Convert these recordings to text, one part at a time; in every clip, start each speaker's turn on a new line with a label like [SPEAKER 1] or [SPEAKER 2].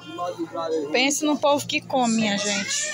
[SPEAKER 1] Pense no povo que come, minha gente.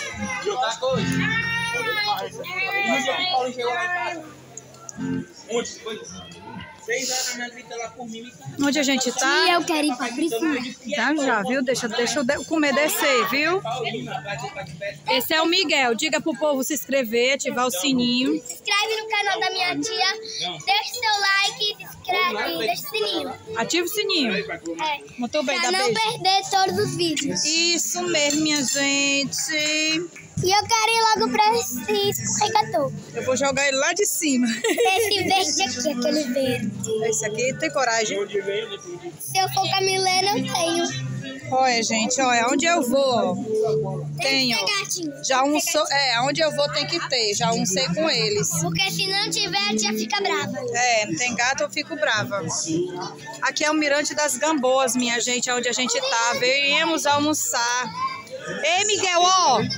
[SPEAKER 1] Onde a gente tá?
[SPEAKER 2] E eu quero ir pra piscina.
[SPEAKER 1] Já, viu? Deixa eu comer descer, viu? Esse é o Miguel. Diga pro povo se inscrever, ativar o sininho.
[SPEAKER 2] Se inscreve no canal da minha tia, deixa seu like, se inscreve e deixa o sininho.
[SPEAKER 1] Ativa o sininho.
[SPEAKER 2] É.
[SPEAKER 1] Muito bem,
[SPEAKER 2] Pra
[SPEAKER 1] dá
[SPEAKER 2] não
[SPEAKER 1] beijo.
[SPEAKER 2] perder todos os vídeos.
[SPEAKER 1] Isso mesmo, minha gente.
[SPEAKER 2] E eu quero ir logo pra esse escorregador.
[SPEAKER 1] Eu vou jogar ele lá de cima.
[SPEAKER 2] Esse verde aqui, aquele verde.
[SPEAKER 1] Esse aqui tem coragem.
[SPEAKER 2] Se eu for com a Milena, eu tenho.
[SPEAKER 1] Olha, gente, olha, onde eu vou, tenho.
[SPEAKER 2] Tem gatinho.
[SPEAKER 1] Já um onde eu vou tem que ter, já um sei com eles.
[SPEAKER 2] Porque se não tiver, a tia fica brava.
[SPEAKER 1] É, não tem gato, eu fico brava. Aqui é o Mirante das Gamboas, minha gente, é onde a gente tá. Viemos almoçar. Ei, Miguel, ó.
[SPEAKER 2] É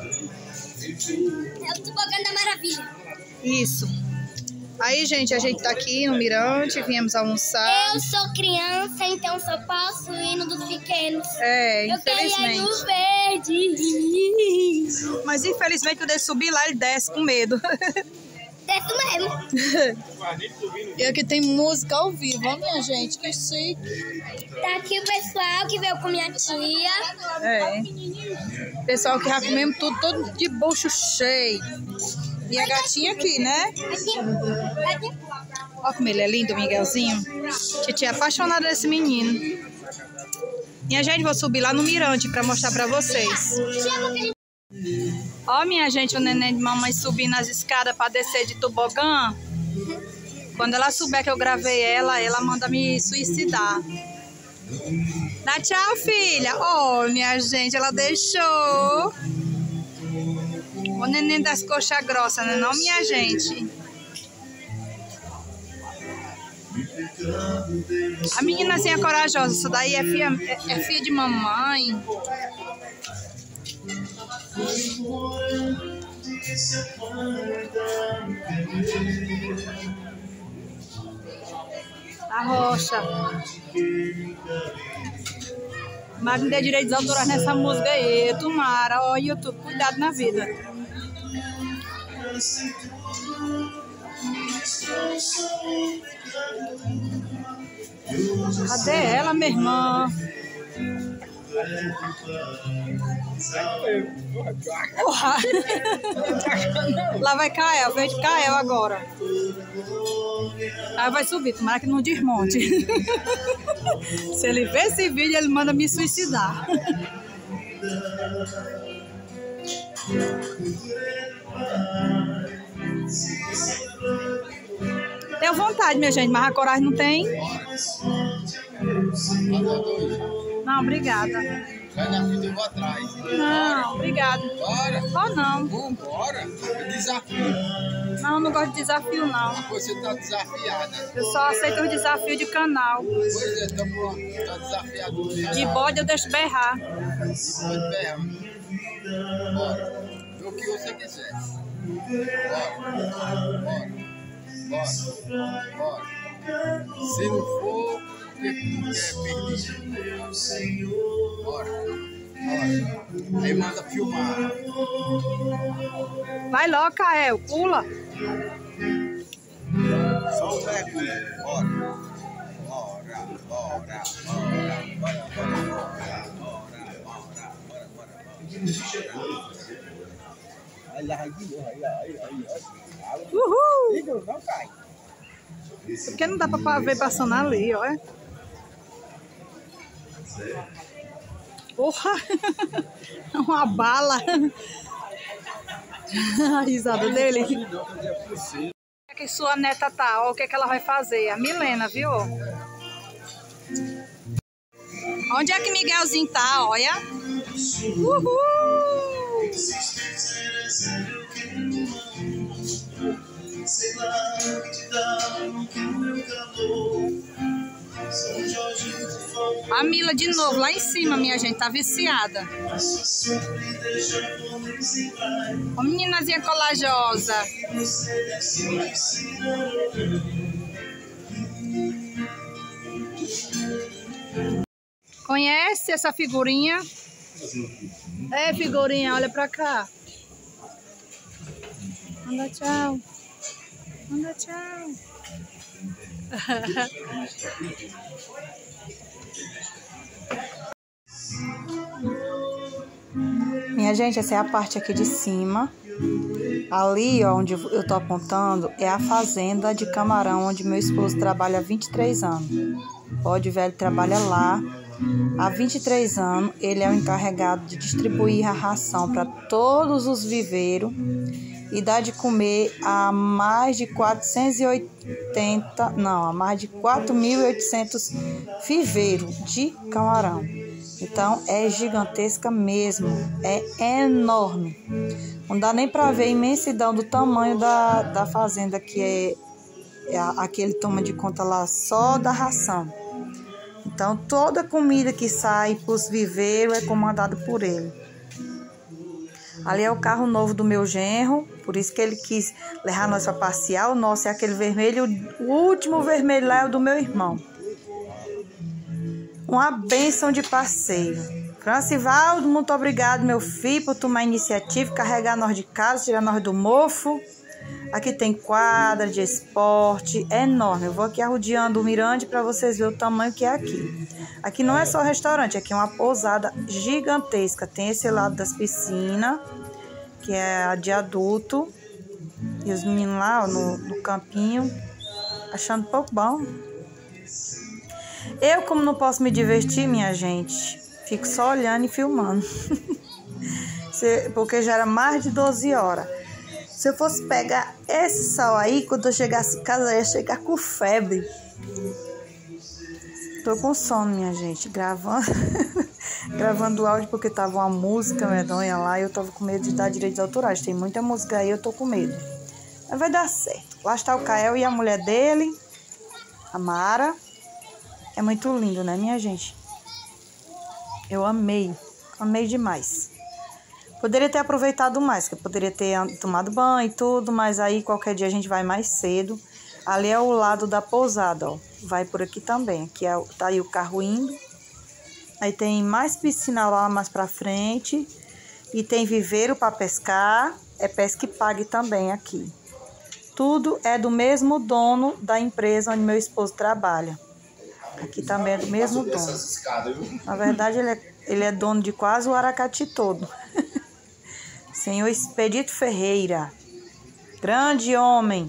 [SPEAKER 2] o tobogã da maravilha.
[SPEAKER 1] Isso. Aí, gente, a gente tá aqui no Mirante, viemos almoçar.
[SPEAKER 2] Eu sou criança, então só posso ir no dos pequenos.
[SPEAKER 1] É,
[SPEAKER 2] Eu quero ir
[SPEAKER 1] infelizmente.
[SPEAKER 2] no verde.
[SPEAKER 1] Mas infelizmente quando ele subir lá, ele desce com medo.
[SPEAKER 2] Desce mesmo.
[SPEAKER 1] E aqui tem música ao vivo, ó, minha gente, que chique.
[SPEAKER 2] Tá aqui o pessoal que veio com minha tia.
[SPEAKER 1] É. Pessoal que já comemos tudo, todo de bucho cheio. E a gatinha aqui, né?
[SPEAKER 2] Aqui.
[SPEAKER 1] Olha como ele é lindo, o Miguelzinho. Titia é apaixonada desse menino. E a gente vai subir lá no Mirante pra mostrar pra vocês. Ó, minha gente, o neném de mamãe subindo as escadas pra descer de tobogã. Quando ela souber que eu gravei ela manda me suicidar. Dá tchau, filha. Ó, minha gente, ela deixou. O neném das coxas grossas, né? Não, minha gente. A meninazinha corajosa, isso daí é filha de mamãe. A rocha. Mas não dê direitos autorais nessa música aí. Tomara, ó, YouTube, cuidado na vida. Cadê ela, minha irmã? Porra. Lá vai Kael, veio de Kael agora. Aí vai subir, tomara que não desmonte. Se ele ver esse vídeo, ele manda me suicidar. Tenho vontade, minha gente, mas a coragem não tem. Não, obrigada.
[SPEAKER 3] Vai na fita, eu vou atrás.
[SPEAKER 1] Não, obrigada.
[SPEAKER 3] Bora.
[SPEAKER 1] Oh, não.
[SPEAKER 3] Vambora. Desafio.
[SPEAKER 1] Não, não gosto de desafio, não.
[SPEAKER 3] Você tá desafiada.
[SPEAKER 1] Eu só aceito os desafios de canal.
[SPEAKER 3] Pois é, tá pronto. Tá desafiado.
[SPEAKER 1] De bode eu deixo berrar.
[SPEAKER 3] Pode berrar. Bora. O que você quiser. Bora. Bora. Bora. Se não for, porque tu quer perder. Bora. Aí manda filmar.
[SPEAKER 1] Vai logo, Kael, pula.
[SPEAKER 3] Só o mergulho. Bora. Bora.
[SPEAKER 1] Uhul! Porque não dá pra ver passando ali, ó. Porra! Uma bala! A risada dele. Que sua neta tá, ó, o que é que ela vai fazer? A Milena, viu? Onde é que Miguelzinho tá, olha? Uhul! A Mila de novo, lá em cima, minha gente, tá viciada. Ó, meninazinha colajosa. Conhece essa figurinha? É, figurinha, olha pra cá. Manda tchau. Manda tchau. Minha gente, essa é a parte aqui de cima. Ali, ó, onde eu tô apontando, é a fazenda de camarão, onde meu esposo trabalha há 23 anos. Pode ver, ele trabalha lá há 23 anos. Ele é o encarregado de distribuir a ração para todos os viveiros e dar de comer a mais de 4.800 viveiros de camarão. Então, é gigantesca mesmo, é enorme. Não dá nem para ver a imensidão do tamanho da fazenda, que aqui ele toma de conta lá só da ração. Então, toda a comida que sai para os viveiros é comandada por ele. Ali é o carro novo do meu genro, por isso que ele quis levar nós para passear. O nosso é aquele vermelho, o último vermelho lá é o do meu irmão. Uma bênção de passeio. Francivaldo, muito obrigado, meu filho, por tomar a iniciativa, carregar nós de casa, tirar nós do mofo. Aqui tem quadra de esporte, é enorme. Eu vou aqui arrodeando o mirante para vocês verem o tamanho que é aqui. Aqui não é só restaurante, aqui é uma pousada gigantesca. Tem esse lado das piscinas, que é a de adulto. E os meninos lá, ó, no campinho, achando pouco bom. Eu, como não posso me divertir, minha gente, fico só olhando e filmando. Porque já era mais de 12 horas. Se eu fosse pegar esse sol aí, quando eu chegasse em casa, eu ia chegar com febre. Tô com sono, minha gente, gravando o áudio, porque tava uma música medonha lá e eu tava com medo de dar direitos autorais. Tem muita música aí, eu tô com medo. Mas vai dar certo. Lá está o Kael e a mulher dele, a Mara. É muito lindo, né, minha gente? Eu amei demais. Poderia ter aproveitado mais, que eu poderia ter tomado banho e tudo, mas aí qualquer dia a gente vai mais cedo. Ali é o lado da pousada, ó. Vai por aqui também. Aqui tá aí o carro indo. Aí tem mais piscina lá mais pra frente. E tem viveiro para pescar. É pesca e pague também aqui. Tudo é do mesmo dono da empresa onde meu esposo trabalha. Aqui também é do mesmo dono. Na verdade, ele é dono de quase o Aracati todo. Senhor Expedito Ferreira. Grande homem.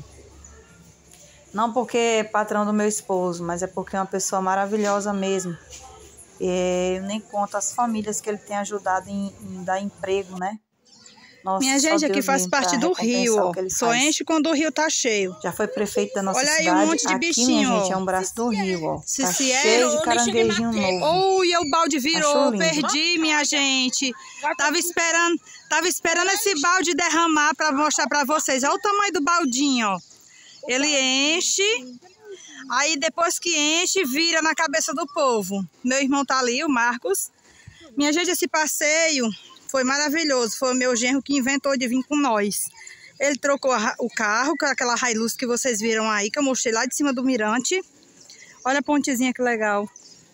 [SPEAKER 1] Não porque é patrão do meu esposo, mas é porque é uma pessoa maravilhosa mesmo. Eu nem conto as famílias que ele tem ajudado em dar emprego, né? Nossa, minha gente, aqui faz parte do rio, ó. Só enche quando o rio tá cheio.
[SPEAKER 3] Já foi prefeito da nossa cidade.
[SPEAKER 1] Olha aí um monte de
[SPEAKER 3] aqui,
[SPEAKER 1] bichinho,
[SPEAKER 3] minha gente, é um braço do rio, ó. Tá
[SPEAKER 1] cheio
[SPEAKER 3] de caranguejinho novo.
[SPEAKER 1] Ui, o balde virou, perdi, minha gente. Tava esperando esse balde derramar pra mostrar pra vocês. Olha o tamanho do baldinho, ó. Ele enche, aí depois que enche, vira na cabeça do povo. Meu irmão tá ali, o Marcos. Minha gente, esse passeio foi maravilhoso. Foi o meu genro que inventou de vir com nós. Ele trocou o carro, com aquela Hilux que vocês viram aí, que eu mostrei lá de cima do mirante. Olha a pontezinha que legal.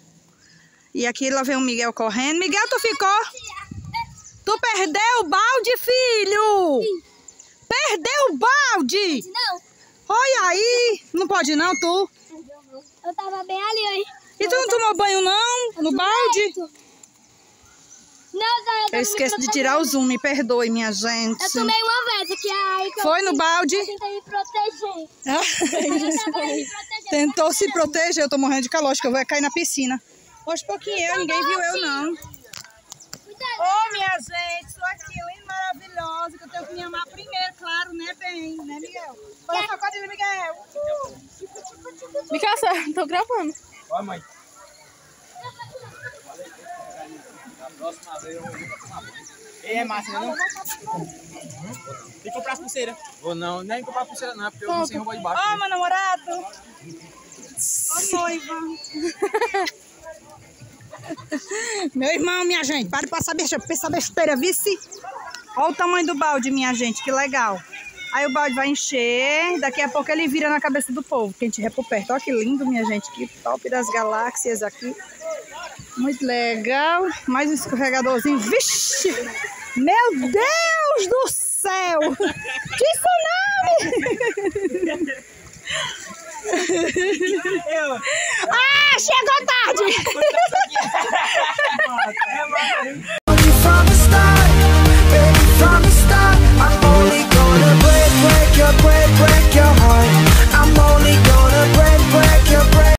[SPEAKER 1] E aqui lá vem o Miguel correndo. Miguel, tu ficou? Tu perdeu o balde, filho? Sim. Perdeu o balde?
[SPEAKER 2] Não.
[SPEAKER 1] Olha aí. Não pode não, tu?
[SPEAKER 2] Eu tava bem ali, aí.
[SPEAKER 1] E tu não tomou banho não? No balde?
[SPEAKER 2] Não,
[SPEAKER 1] eu esqueço de tirar o zoom, me perdoe, minha gente.
[SPEAKER 2] Eu tomei uma vez aqui, aí que
[SPEAKER 1] foi no balde?
[SPEAKER 2] Eu tentei me proteger.
[SPEAKER 1] Tentou se proteger, eu tô morrendo de calor, acho que eu vou cair na piscina. Hoje pouquinho ninguém viu eu não. Ô, minha gente, sou aqui, linda, maravilhosa, que eu tenho que me amar primeiro, claro, né, bem, né, Miguel? Fala sua coisa, Miguel.
[SPEAKER 4] Miguel, tô gravando.
[SPEAKER 3] Olha, mãe.
[SPEAKER 5] Próxima vez eu vou tomar banho. É massa, né? Não? Tem que comprar as pulseiras. Ou não, nem comprar pulseira não, porque eu não sei roubar de baixo.
[SPEAKER 1] Ó, meu namorado. Ó, noiva. Meu irmão, minha gente, para de passar besteira, vice. Olha o tamanho do balde, minha gente, que legal. Aí o balde vai encher, daqui a pouco ele vira na cabeça do povo, quem estiver por perto. Olha que lindo, minha gente, que top das galáxias aqui. Muito legal. Mais um escorregadorzinho. Vixe! Meu Deus do céu! Tsunami! Ah, chegou tarde!